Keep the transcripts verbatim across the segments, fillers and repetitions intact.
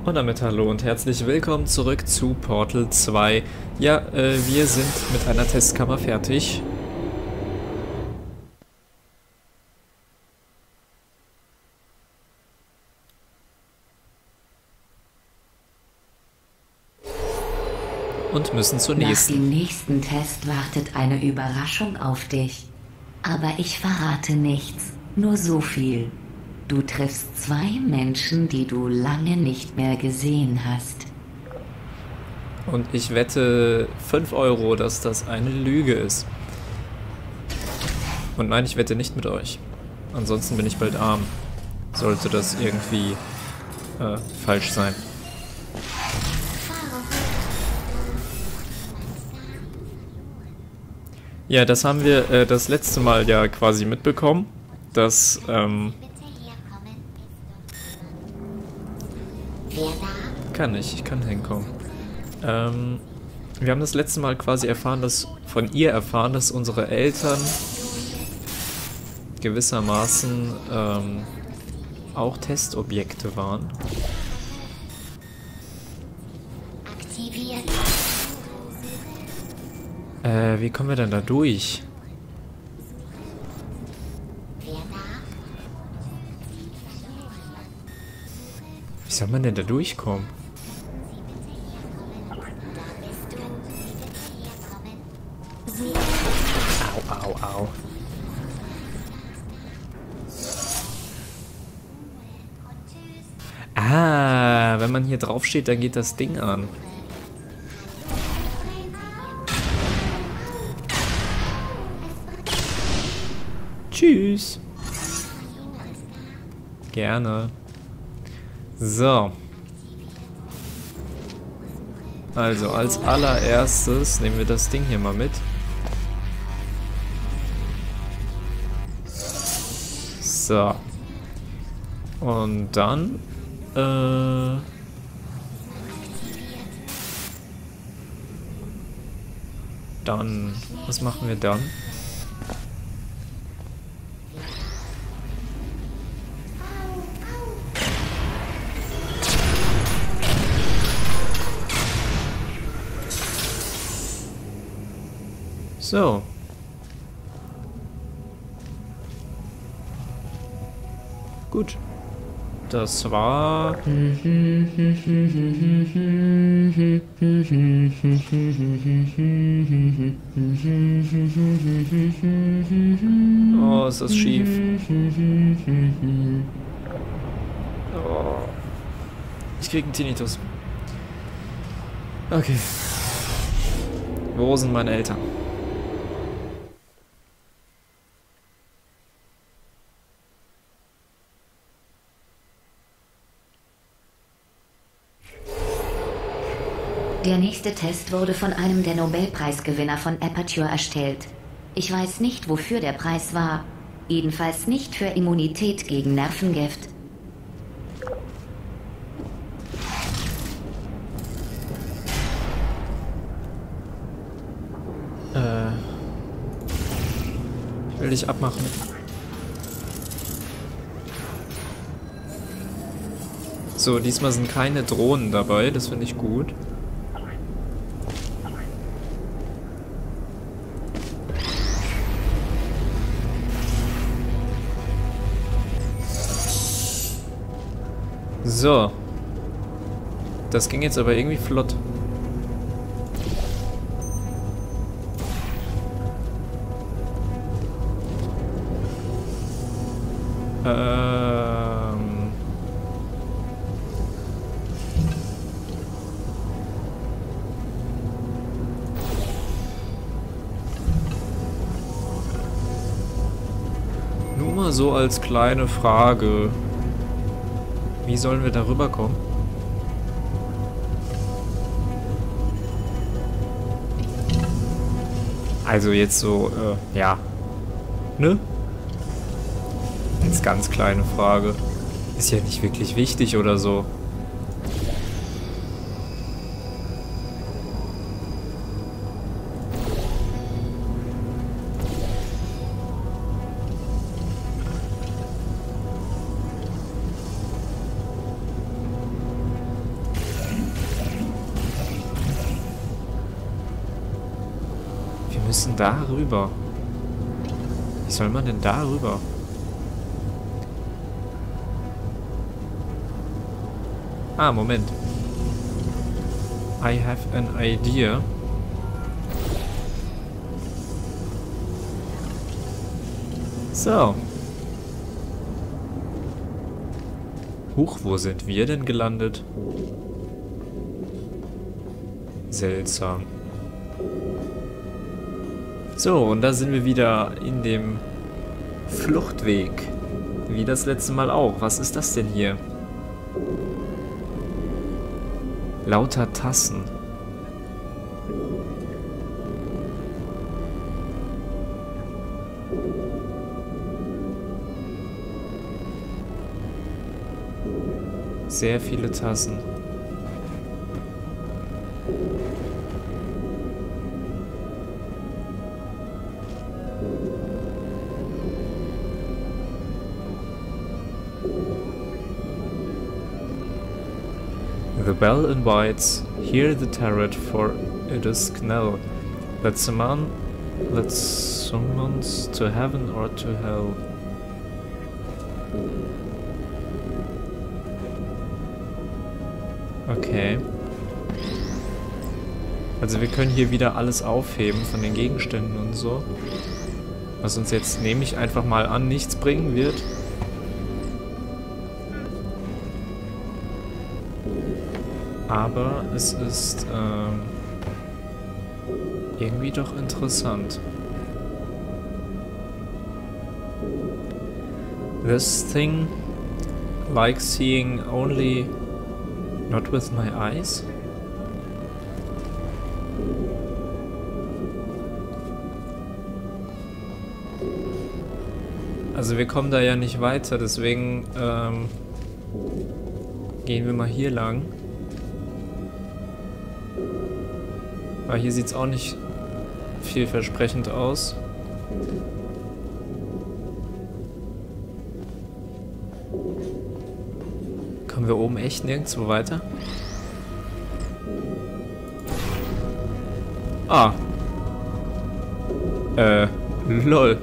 Und damit hallo und herzlich willkommen zurück zu Portal zwei. Ja, äh, wir sind mit einer Testkammer fertig. Und müssen zur Nach nächsten. dem nächsten Test wartet eine Überraschung auf dich. Aber ich verrate nichts, nur so viel. Du triffst zwei Menschen, die du lange nicht mehr gesehen hast. Und ich wette fünf Euro, dass das eine Lüge ist. Und nein, ich wette nicht mit euch. Ansonsten bin ich bald arm. Sollte das irgendwie äh, falsch sein. Ja, das haben wir äh, das letzte Mal ja quasi mitbekommen, dass, ähm... Kann ich, ich kann hinkommen. Ähm, wir haben das letzte Mal quasi erfahren, dass, von ihr erfahren, dass unsere Eltern gewissermaßen, ähm, auch Testobjekte waren. Äh, wie kommen wir denn da durch? Wie soll man denn da durchkommen? Au, au, au. Ah, wenn man hier drauf steht, dann geht das Ding an. Tschüss. Gerne. So. Also, als allererstes nehmen wir das Ding hier mal mit. So. Und dann, äh... Dann, was machen wir dann? So. Gut. Das war... Oh, ist das schief. Oh. Ich krieg einen Tinnitus. Okay. Wo sind meine Eltern? Der nächste Test wurde von einem der Nobelpreisgewinner von Aperture erstellt. Ich weiß nicht, wofür der Preis war. Jedenfalls nicht für Immunität gegen Nervengift. Äh. Ich will dich abmachen. So, diesmal sind keine Drohnen dabei, das finde ich gut. So. Das ging jetzt aber irgendwie flott. Ähm. Nur mal so als kleine Frage. Wie sollen wir darüber kommen? Also jetzt so, äh, ja. Ne? Jetzt ganz kleine Frage. Ist ja nicht wirklich wichtig oder so. müssen da rüber. Wie soll man denn da rüber? Ah, Moment. I have an idea. So. Huch, wo sind wir denn gelandet? Seltsam. So, und da sind wir wieder in dem Fluchtweg. Wie das letzte Mal auch. Was ist das denn hier? Lauter Tassen. Sehr viele Tassen. The bell invites, hear the tarot, for it is knell. That summon, that summons to heaven or to hell. Okay. Also wir können hier wieder alles aufheben von den Gegenständen und so. Was uns jetzt, nehme ich einfach mal an, nichts bringen wird. Aber es ist ähm, irgendwie doch interessant. This thing, like seeing only, not with my eyes. Also wir kommen da ja nicht weiter, deswegen ähm, gehen wir mal hier lang. Aber hier sieht es auch nicht vielversprechend aus. Kommen wir oben echt nirgendwo weiter? Ah. Äh, lol.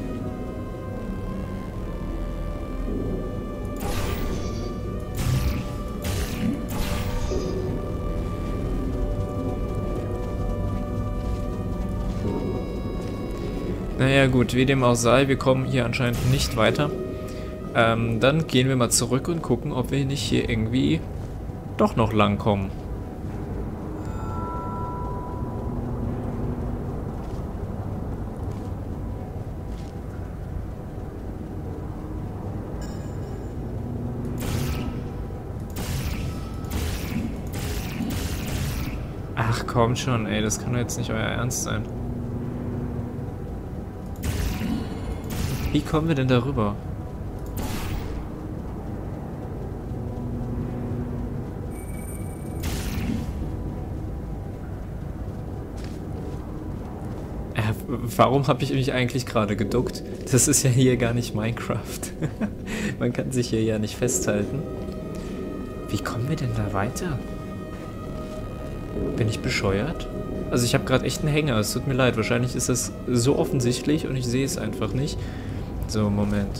Naja gut, wie dem auch sei, wir kommen hier anscheinend nicht weiter. Ähm, dann gehen wir mal zurück und gucken, ob wir nicht hier irgendwie doch noch lang kommen. Ach komm schon, ey, das kann doch jetzt nicht euer Ernst sein. Wie kommen wir denn darüber? Äh, warum habe ich mich eigentlich gerade geduckt? Das ist ja hier gar nicht Minecraft. Man kann sich hier ja nicht festhalten. Wie kommen wir denn da weiter? Bin ich bescheuert? Also ich habe gerade echt einen Hänger, es tut mir leid. Wahrscheinlich ist das so offensichtlich und ich sehe es einfach nicht. So, Moment.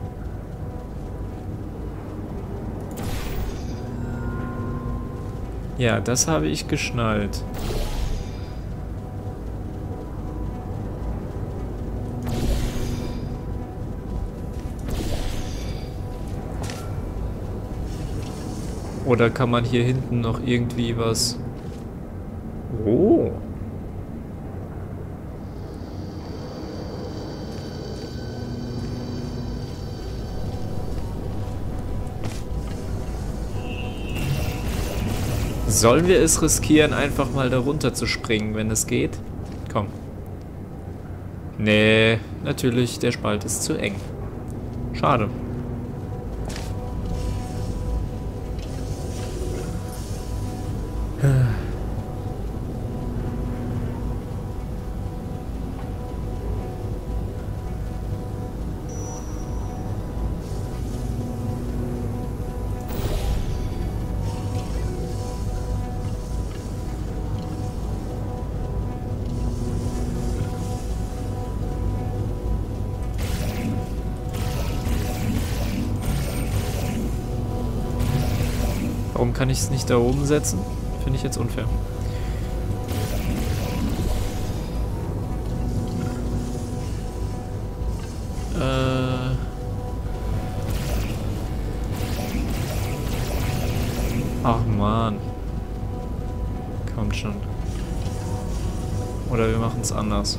Ja, das habe ich geschnallt. Oder kann man hier hinten noch irgendwie was... Oh. Sollen wir es riskieren, einfach mal da runter zu springen, wenn es geht? Komm. Nee, natürlich, der Spalt ist zu eng. Schade. Warum kann ich es nicht da oben setzen? Finde ich jetzt unfair. Äh... Ach man. Kommt schon. Oder wir machen es anders.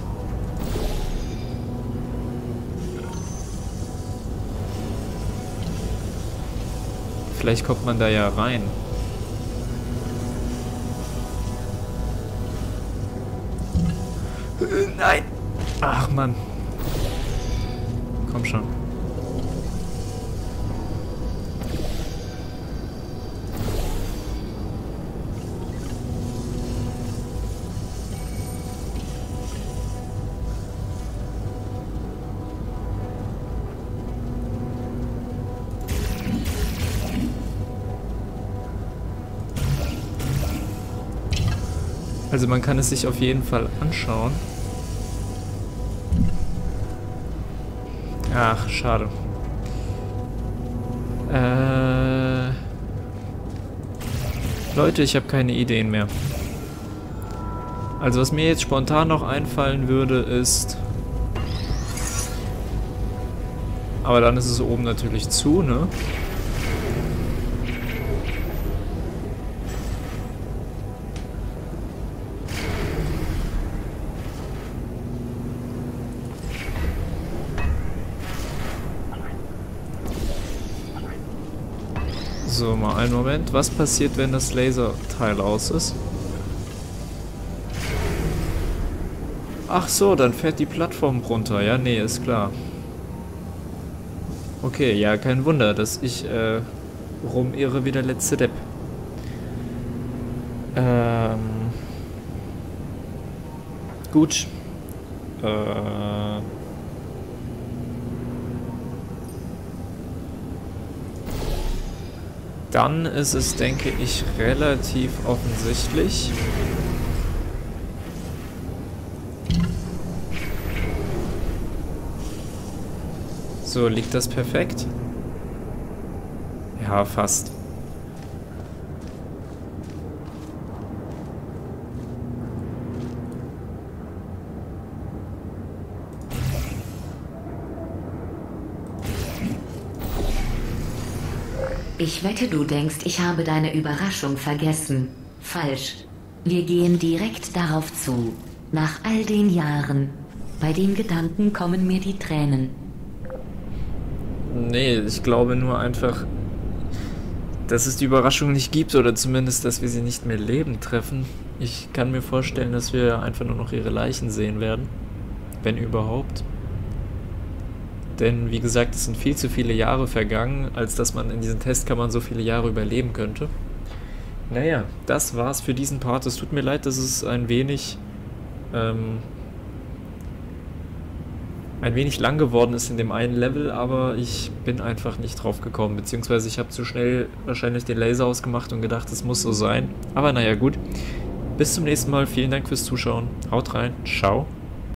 Vielleicht kommt man da ja rein. Nein! Ach Mann. Komm schon. Also man kann es sich auf jeden Fall anschauen. Ach, schade. Äh... Leute, ich habe keine Ideen mehr. Also was mir jetzt spontan noch einfallen würde, ist... Aber dann ist es oben natürlich zu, ne? So, mal einen Moment. Was passiert, wenn das Laserteil aus ist? Ach so, dann fährt die Plattform runter. Ja, nee, ist klar. Okay, ja, kein Wunder, dass ich äh, rumirre wie der letzte Depp. Ähm... Gut. Äh... Dann ist es, denke ich, relativ offensichtlich. So, liegt das perfekt? Ja, fast. Ich wette, du denkst, ich habe deine Überraschung vergessen. Falsch. Wir gehen direkt darauf zu. Nach all den Jahren. Bei dem Gedanken kommen mir die Tränen. Nee, ich glaube nur einfach, dass es die Überraschung nicht gibt oder zumindest, dass wir sie nicht mehr lebend treffen. Ich kann mir vorstellen, dass wir einfach nur noch ihre Leichen sehen werden. Wenn überhaupt. Denn, wie gesagt, es sind viel zu viele Jahre vergangen, als dass man in diesen Testkammern so viele Jahre überleben könnte. Naja, das war's für diesen Part. Es tut mir leid, dass es ein wenig, ähm, ein wenig lang geworden ist in dem einen Level, aber ich bin einfach nicht drauf gekommen, beziehungsweise ich habe zu schnell wahrscheinlich den Laser ausgemacht und gedacht, es muss so sein. Aber naja, gut. Bis zum nächsten Mal. Vielen Dank fürs Zuschauen. Haut rein. Ciao.